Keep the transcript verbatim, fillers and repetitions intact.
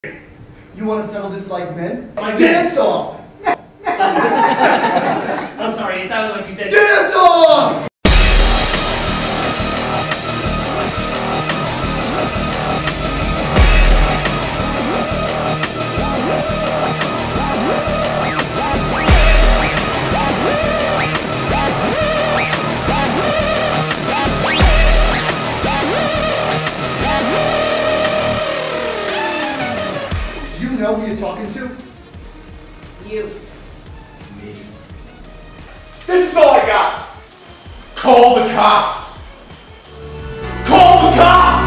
You want to settle this like men? Like Dance men. off! I'm sorry, it sounded like you said Dance off! Do you know who you're talking to? You. Me. This is all I got! Call the cops! Call the cops!